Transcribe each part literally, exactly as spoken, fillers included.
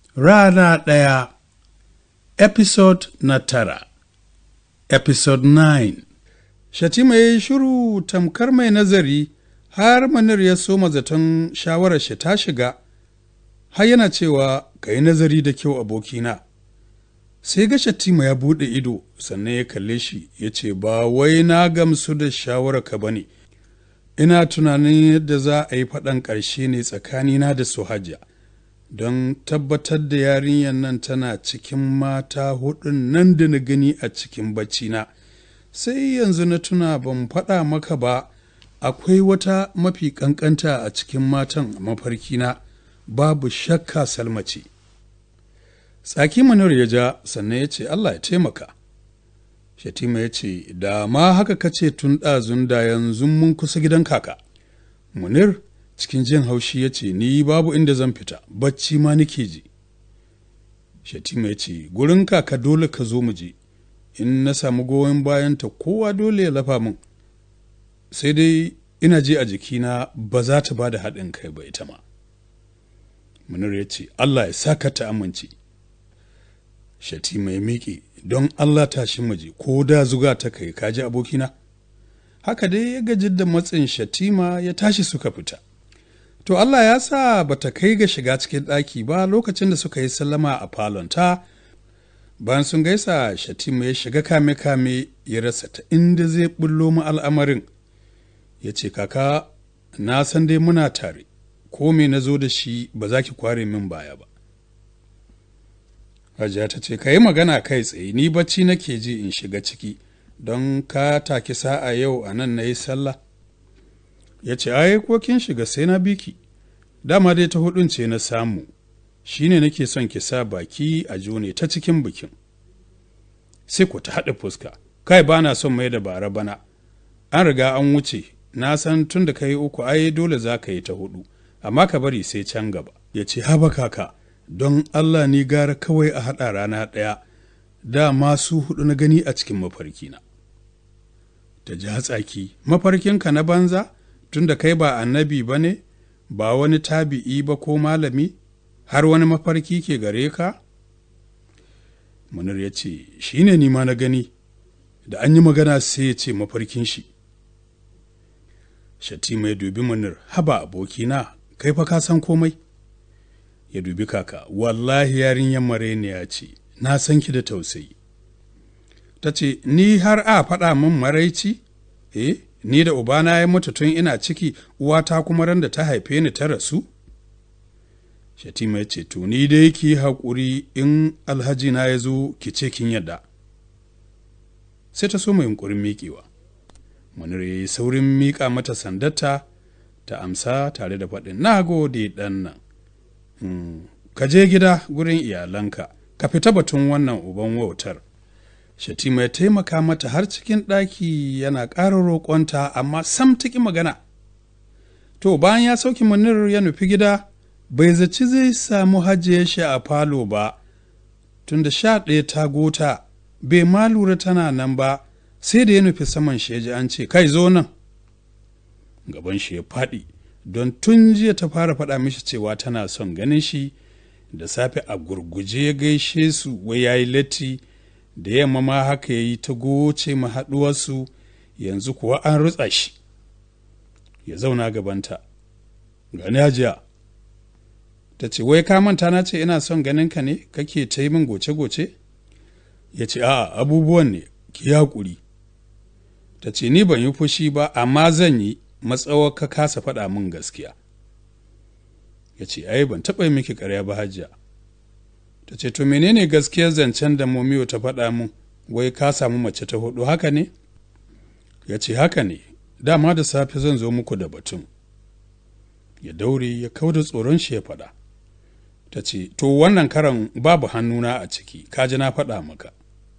Rana ɗaya, episode na tara, episode nine. Shatima ya yi shiru tamkar mai nazari har Manir ya soma zaton shawarar shi ta shiga, har yana cewa ka yi nazari da kyau abokina. Sai ga Shatima ya buɗe ido sannan ya kalle shi ya ce ba wai na gamsu da shawararka ba ne, ina tunanin yadda za a yi faɗan ƙarshe ne tsakanina da su Hajiya. Don tabbatar da yarinyar nan tana cikin mata hudun nan da na gani a cikin baccina. Sai yanzu na tuna ban faɗa maka ba, akwai wata mafi ƙanƙanta a cikin matan mafarkina, babu shakka Salma ce. Tsaki Manir ya ja sannan ya ce Allah ya taimaka. Shatima ya ce da ma haka kace tun ɗazun da yanzu mun kusa gidan kaka. Munir cikin jin haushi ya ce ni babu inda zan fita, bacci ma nake ji. Shatima ya ce gurin kaka dole ka zo mu je, in na samu goyon bayanta kowa dole ya lafa min, sai dai ina ji a jikina ba za ta ba da haɗin kai ba ita ma. Munir ya ce Allah ya saka ta amince. Shatima ya miƙe don Allah tashi maje ko da zuga ta kai kaji abokina. Haka dai ya gaji da matsin Shatima ya tashi suka fita. To Allah ya sa bata kai ga shiga cikin ɗaki ba lokacin da suka yi sallama a falonta. Bayan sun gaisa Shatima ya shiga kame-kame ya rasa ta inda zai bullo mu al'amarin. Ya ce kaka na san dai muna tare, ko me na zo da shi ba za ki kware min baya ba. Hajiya ta ce ka yi magana kai tsaye, ni bacci nake ji in shiga ciki don ka taki sa'a yau a nan na yi sallah. Ya ce ai ko kin shiga sai na biki, dama dai ta hudun ce na samu, shi ne nake son ki sa baki a jone ta cikin bikin. Sai ku ta haɗa fuska, kai ba na son mai da bara bana, an riga an wuce, na san tun da ka yi uku ai dole za ka yi ta hudu, amma ka bari sai can gaba. Ya ce haba kaka, don Allah ni gara kawai a haɗa rana ɗaya, da masu hudu na gani a cikin mafarkina. Ta ji hatsaki, mafarkinka na banza, tun da kai ba annabi ba ne, ba wani tabi'i ba ko malami, har wani mafarki ke gare ka? Munir ya ce, shi ne nima na gani, da an yi magana sai ya ce mafarkin shi. Shatima ya dubi Munir, haba abokina, kai fa ka san komai? Ya dubi kaka, wallahi yarinyar mareniya ce, na san ki da tausayi. Ta ce, ni har a faɗa min maraici? Eh, ni da ubana ya mutu tun ina ciki, uwata kuma ran da ta haife ni ta rasu? Shatima ya ce, to ni dai ki haƙuri in alhaji na ya zo ki ce kin yadda. Sai ta so mai yunƙurin miƙewa. Munir ya yi saurin miƙa mata sandarta, ta amsa tare da faɗin, na gode ɗan nan. Hmm. Ka je gida gurin iyalanka, ka fita batun wannan uban wautar. Shatima ya taimaka mata har cikin ɗaki yana ƙara roƙonta amma sam ta ƙi magana. To bayan ya sauki Munir ya nufi gida, bai zaci zai samu Hajiya shi a falo ba, tunda sha ɗaya ta gota, bai ma lura tana nan ba, sai da ya nufi saman shi ya ji an ce, kai zo nan. Gaban shi ya faɗi, don tun jiya ta fara faɗa mishi cewa tana son ganin shi, da safe a gurguje ya gaishe su wai ya yi latti, da yamma ma haka ya yi ta goce mahaɗuwarsu, yanzu kuwa an rutsa shi. Ya zauna gabanta, gani Hajiya. Ta ce, wai ka manta na ce ina son ganin ka ne, kake ta yi min goce-goce? Ya ce, a'a abubuwan ne, ki haƙuri. Ta ce, ni ban yi fushi ba, amma zan yi, matsawar ka kasa faɗa min gaskiya. Ya ce, ai ban taɓa yi miki ƙarya ba Hajiya. Ta ce, to menene gaskiyar zancen da Momiyo ta faɗa min, wai ka samu mace ta hudu haka ne? Ya ce, haka ne, dama da safe zan zo muku da batun. Ya daure ya kauda tsoron shi ya faɗa. Ta ce, to wannan karan babu hannuna a ciki, ka ji na faɗa maka.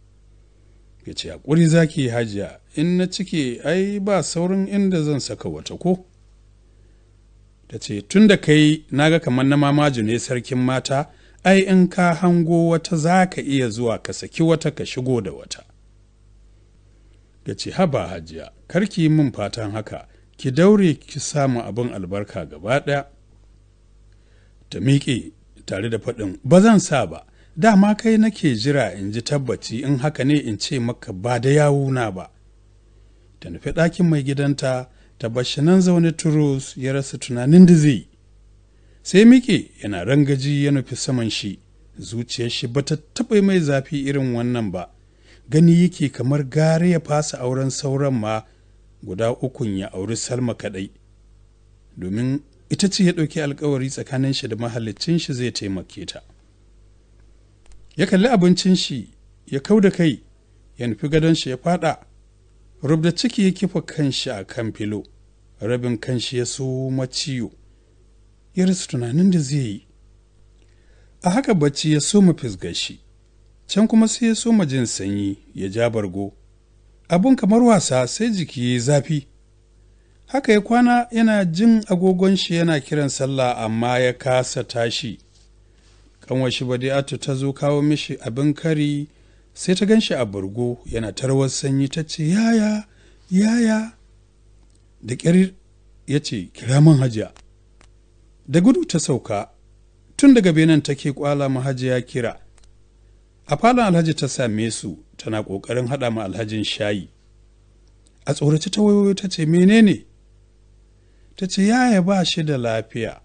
Ya ce, haƙuri za ki yi Hajiya, in na cike ai ba saurin inda zan saka wata ko? Ta ce, tun da kai na ga kamar na mamaju ne sarkin mata, ai in ka hango wata za ka iya zuwa ka saki wata ka shigo da wata. Ya ce, haba Hajiya, kar ki yi min fatan haka, ki daure ki samu abin albarka gaba ɗaya. Ta miƙe tare da faɗin ba zan sa ba, dama kai nake jira in ji tabbaci, in haka ne in ce maka ba da yawuna ba. Ta nufi ɗakin mai gidanta, ta bashi nan zaune turus, ya rasa tunanin da zai yi. Sai miƙe yana rangaji ya nufi saman shi, zuciyar shi bata taɓa mai zafi irin wannan ba, gani yake kamar gare ya fasa auren sauran ma guda ukun ya auri Salma kaɗai, domin ita ce ya ɗauki alkawari tsakanin shi da mahaliccin shi zai taimake ta. Ya kalli abincin shi, ya kau da kai, ya nufi gadon shi ya faɗa, rubda ciki ya kifa kanshi a kan filo, rabin kanshi ya soma ciwo, ya rasa tunanin da zai yi. A haka bacci ya soma fisgar shi, can kuma sai ya soma jin sanyi, ya ja bargo. Abun kamar wasa sai jiki ya zafi. Haka ya kwana yana jin agogon shi yana kiran sallah amma ya kasa tashi. Kanwar shi Badi'atu ta zo kawo mishi abin kari, sai ta gan shi a bargo yana tarwar sanyi, ta ce yaya yaya, da ƙyar ya ce kira min Hajiya. Da gudu ta sauka, tun daga benin take kwala ma Hajiya kira. A falon Alhaji ta same su, tana ƙoƙarin haɗa ma Alhajin shayi. A tsorace ta wayoyi ta ce menene? Ta ce yaya ba shi da lafiya.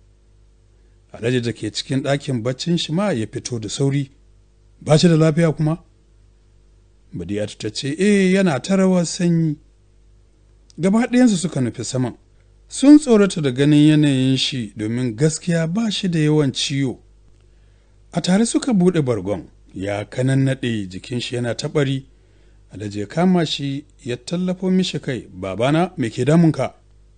Alhaji da ke cikin ɗakin baccin shi ma ya fito da sauri. Ba shi da lafiya kuma? Badiyatu ta ce eh yana ta rawar sanyi. Gaba ɗayansu suka nufi saman. Sun tsorata da ganin yanayin shi domin gaskiya ba shi da yawan ciwo. A tare suka buɗe bargon, ya kanannaɗe jikin shi yana taɓari. Alhaji ya kama shi ya tallafo mishi kai, babana me ke damunka?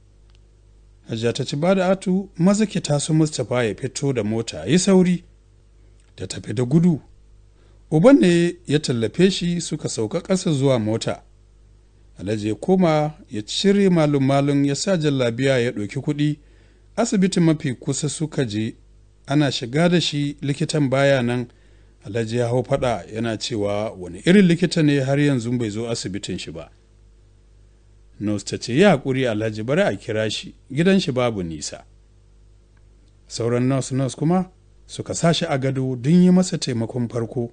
Hajiya ta ci bada atu, maza ki taso Mustapha ya fito da mota, yi sauri. Ta tafi da gudu. Uban ne ya tallafe shi suka sauka ƙasa zuwa mota. Alhaji ya koma ya cire malum-malum ya sa jallabiya ya ɗauki kuɗi. Asibiti mafi kusa suka je, ana shiga da shi likitan baya nan. Alhaji ya hau faɗa yana cewa wani irin likita ne har yanzu bai zo asibitin shi ba. Nurse ta ce ya haƙuri Alhaji, bari a kira shi, gidan shi babu nisa. Sauran nurse nurse kuma suka sa shi a gado don yi masa taimakon farko.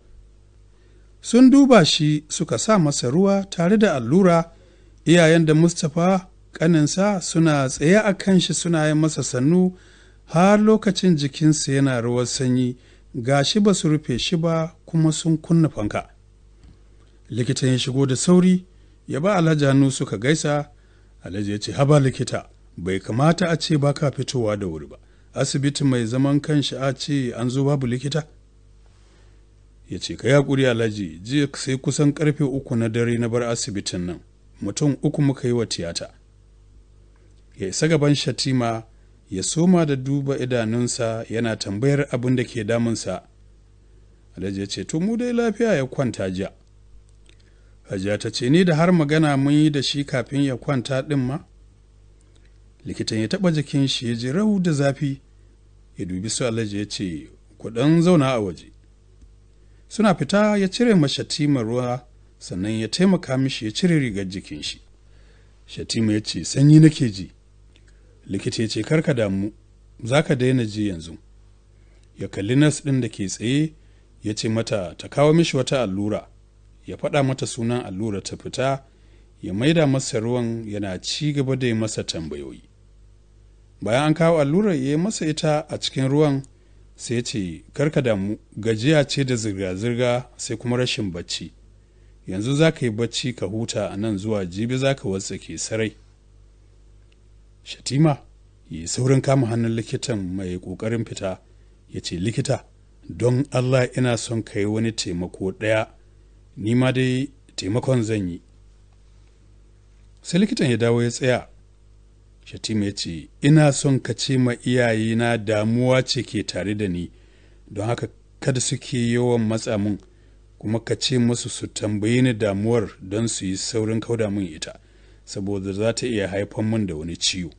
Sun duba shi suka sa masa ruwa tare da allura. Iyayen da Mustapha ƙaninsa suna tsaye a kan shi suna yin masa sannu har lokacin jikinsa yana rawar sanyi. Ga shi ba su rufe shi ba kuma sun kunna fanka. Likitan ya shigo da sauri ya ba Alhaji hannu suka gaisa. Alhaji ya ce haba likita, bai kamata a ce ba ka fitowa da wuri ba, asibiti mai zaman kanshi a ce an zo babu likita. Ya ce ka yaƙuri Alhaji, jiya sai kusan karfe uku na dare na bar asibitin nan, mutum uku muka yi wa tiyata. Ya isa gaban Shatima ya soma da duba idanunsa yana tambayar abin da ke damunsa. Alhaji ya ce to mu dai lafiya ya kwanta jiya. Hajiya ta ce ni da har magana mun yi da shi kafin ya kwanta ɗin ma. Likitan ya taɓa jikin shi ya ji rau da zafi, ya dubi su Alhaji ya ce ku ɗan zauna a waje. Suna fita ya cire ma Shatima ruwa, sannan ya taimaka mishi ya cire rigar jikin shi. Shatima ya ce sanyi nake ji. Likita ya ce karka damu, za ka daina ji yanzu. Ya kalli nas ɗin da ke tsaye ya ce mata ta kawo mishi wata allura. Ya faɗa mata sunan allura ta fita, ya maida masa ruwan yana ci gaba da yi masa tambayoyi. Bayan an kawo allurar ya yi masa ita a cikin ruwan, sai ya ce karka damu, gajiya ce da zirga-zirga sai kuma rashin bacci. Yanzu za ka yi bacci ka huta a nan zuwa jibi za ka watsake sarai. Shatima ya yi saurin kama hannun likitan mai ƙoƙarin fita, ya ce likita don Allah ina son ka yi wani taimako ɗaya, ni ma dai taimakon zan yi. Sai likitan ya dawo ya tsaya. Shatima ya ce ina son ka ce ma iyayena damuwa ce ke tare da ni, don haka kada suke yawan matsa mun, kuma ka ce musu su tambaye ni damuwar don su yi saurin kauda min ita, saboda za ta iya haifar min da wani ciwo.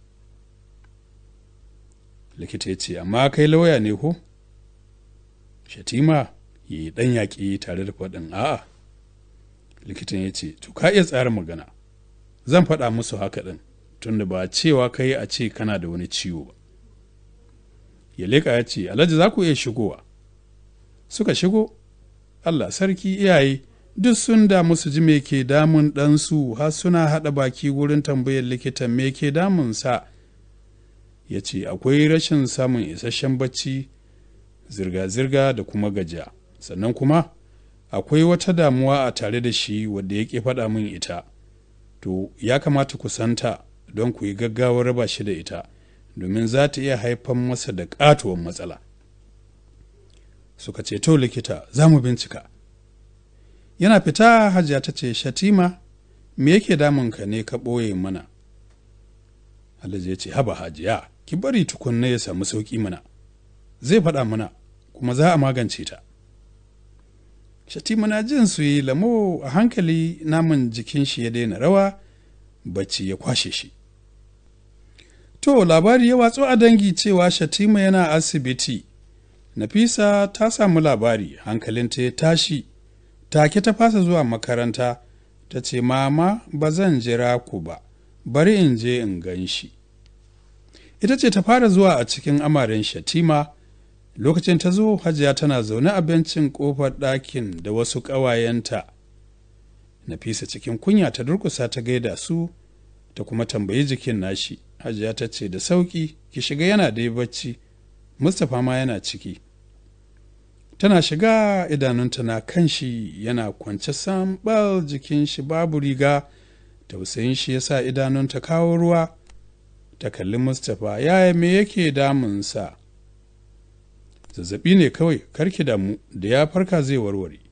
Likita ya ce amma kai lauya ne ko? Shatima ya yi ɗan yaƙi tare da faɗin a'a. Likitan ya ce to ka iya tsara magana, zan faɗa musu haka ɗin, tunda ba cewa ka yi a ce kana da wani ciwo ba. ya leƙa ya ce, Alhaji za ku iya shigowa. Suka shigo. Allah sarki, iyaye duk sun damu su ji me ke damun ɗansu, har suna haɗa baki wurin tambayar likitan me ke damunsa. Ya ce akwai rashin samun isasshen bacci, zirga-zirga da kuma gajiya, sannan kuma akwai wata damuwa a tare da shi wadda ya ƙi faɗa min ita, to ya kamata ku santa don ku yi gaggawar raba shi da ita, domin za ta iya haifar masa da ƙatuwar matsala. Suka ce, to likita, za mu bincika. Yana fita, Hajiya ta ce, Shatima, me yake damunka ne ka ɓoye mana? Alhaji ya ce, haba Hajiya, ki bari tukunna ya samu sauƙi mana, zai faɗa mana kuma za a magance ta. Shatima na jin su yi lamo, a hankali naman jikin shi ya daina rawa, bacci ya kwashe shi. To labari ya watsu a dangi cewa Shatima yana asibiti. Nafisa ta samu labari, hankalinta ya tashi, take ta fasa zuwa makaranta, ta ce, Mama, ba zan jira ku ba, bari in je in gan shi. Ita ce ta fara zuwa a cikin amaren Shatima. Lokacin ta zo, Hajiya tana zaune a bencin ƙofar ɗakin da wasu ƙawayenta. Nafisa cikin kunya ta durƙusa ta gaida su, ta kuma tambayi jikin nashi. Hajiya ta ce, da sauƙi, ki shiga, yana dai bacci, Mustapha ma yana ciki. Tana shiga, idanunta na kan shi, yana kwance sambal, jikin shi babu riga, tausayin shi ya sa idanunta kawo ruwa. Ta kalli Mustapha, yaya me yake damunsa? Zazzaɓi ne kawai, karki damu, da ya farka zai warware.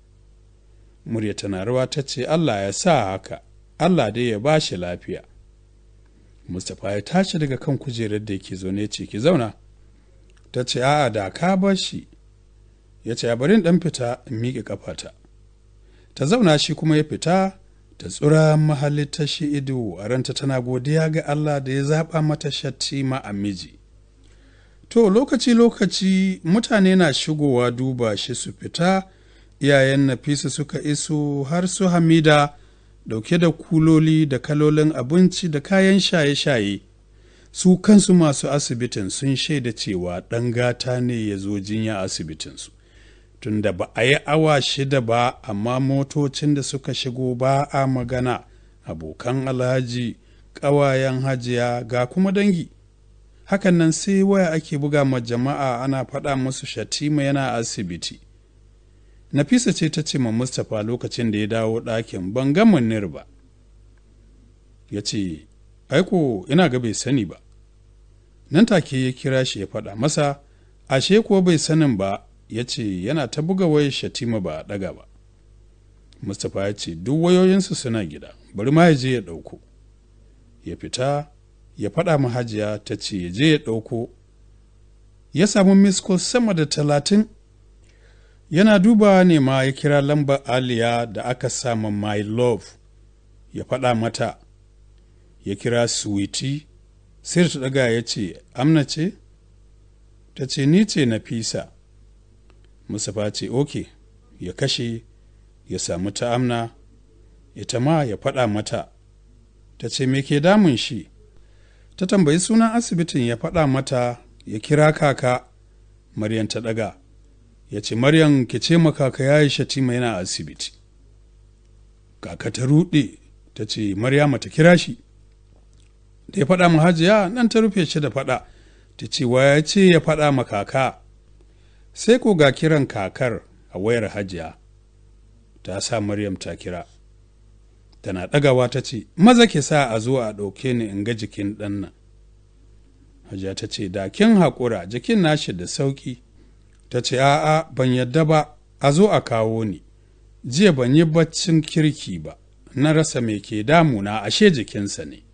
Murya tana rawa ta ce, Allah ya sa haka, Allah dai ya ba shi lafiya. Mustapha ya tashi daga kan kujerar da yake zaune, ce, ki zauna. Ta ce, a'a, da ka bar shi. Ya ce, a barin ɗan fita in miƙe ƙafata. Ta zauna, shi kuma ya fita, ta tsura mahalittar shi ido, a ranta tana godiya ga Allah da ya zaɓa mata Shatima a miji. To lokaci-lokaci mutane na shigowa duba shi su fita. Iyayen Nafisa suka iso, har su Hamida dauke da kuloli da kalolin abinci da kayan shaye-shaye. Su kansu masu asibitin sun shaida cewa ɗan gata ne ya zo jinya asibitinsu. Tunda ba a yi awa shida ba, amma motocin da suka shigo ba a magana, abokan Alhaji, ƙawayen Hajiya, ga kuma dangi. Hakan nan sai waya ake buga ma jama'a, ana faɗa musu Shatima yana asibiti. Nafisa ce ta ce ma Mustapha lokacin da ya dawo ɗakin, ban ga Munir ba. Ya ce, aiko ina ga bai sani ba. Nan take ya kira shi ya faɗa masa, ashe kuwa bai sanin ba. Ya ce yana ta buga wayar Shatima ba a ɗaga ba. Mustapha ya ce duk wayoyinsu suna gida, bari ma ya je ya ɗauko. Ya fita ya faɗa ma Hajiya, ta ce ya je ya ɗauko. Ya samu misko sama da talatin. Yana dubawa ne ma ya kira lambar Aliya da aka sama My Love, ya faɗa mata. Ya kira Sweetie, sai ta ɗaga, ya ce, Amna ce? Ta ce, ni ce Nafisa. Mustapha ce, oke, ya kashe, ya samu ta Amna, ita ma ya faɗa mata. Ta ce, me ke damun shi? Ta tambayi sunan asibitin, ya faɗa mata. Ya kira kaka. Maryam ta ɗaga, ya ce, Maryam, ki ce ma kaka ya yi Shatima yana asibiti. Kaka ta ruɗe, ta ce, Maryama ta kira shi. Da ya faɗa ma Hajiya, nan ta rufe shi da faɗa. Ta ce, wa ya ce ya faɗa ma kaka? Sai ko ga kiran kakar a wayar Hajiya. Ta sa Maryam ta kira. Tana ɗagawa ta ce, maza ke sa a zo a ɗauke ni in ga jikin ɗan nan. Hajiya ta ce, da kin haƙura, jikin nashi da sauƙi. Ta ce, a'a, ban yadda ba, a zo a kawo ni. Jiya ban yi baccin kirki ba, na rasa me ke damuna, ashe jikinsa ne.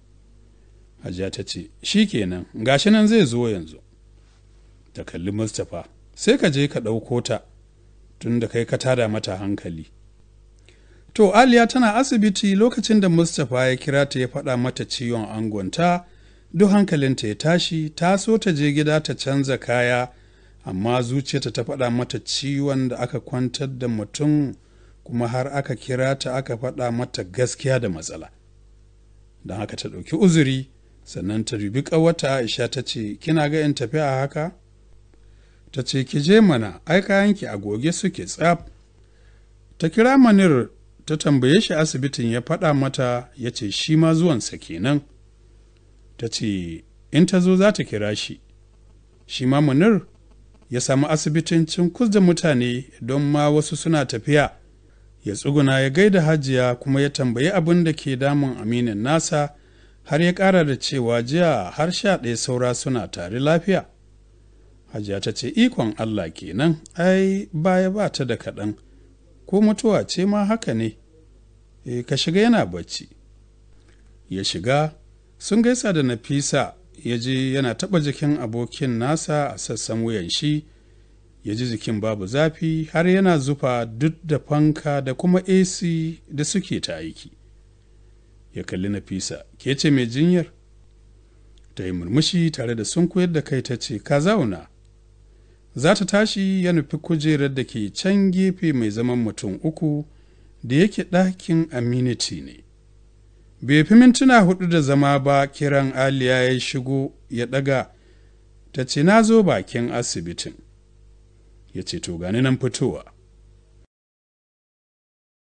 Hajiya ta ce, shi kenan, gashi nan zai zo yanzu. Ta kalli Mustapha, sai ka je ka ɗauko ta, tun da kai ka tada mata hankali. To, Aliya tana asibiti lokacin da Mustapha ya kira ta ya faɗa mata ciwon angonta, duk hankalinta ya tashi, ta so ta je gida ta canza kaya, amma zuciyarta ta faɗa mata ciwon da aka kwantar da mutum, kuma har aka kira ta aka faɗa mata gaskiya da matsala. Don haka ta ɗauki uzuri, sannan ta dubi ƙawarta Aisha ta ce, kina ga in tafi a haka? Ta ce, ki je mana, ai kayanki a goge suke tsaf. Ta kira Manir ta tambaye shi asibitin, ya faɗa mata, ya ce shi ma zuwansa kenan. Ta ce in ta zo za ta kira shi. Shi ma Manir ya samu asibitin cinkus da mutane, don ma wasu suna tafiya. Ya tsuguna ya gaida Hajiya kuma ya tambayi abin da ke damun aminin nasa, har ya ƙara da cewa jiya har sha ɗaya saura suna tare lafiya. Hajiya ta ce ikon Allah kenan, ai baya ba ta da kaɗan, ko mutuwa ce ma haka ne, e, ka shiga yana bacci. Ya shiga, sun gaisa da Nafisa, ya je yana taɓa jikin abokin nasa a sassan wuyan shi, ya ji jikin babu zafi har yana zufa duk da fanka da kuma A C da suke ta aiki. Ya kalli Nafisa, ke ce mai jinyar? Ta yi murmushi tare da sunkuyar da kai ta ce, ka zauna. Za ta tashi, ya nufi kujerar da ke can gefe mai zaman mutum uku da yake ɗakin Aminity ne. Bai fi mintuna hudu da zama ba, kiran Aliya ya shigo, ya ɗaga. Ta ce, na zo bakin asibitin. Ya ce, to gani nan fitowa.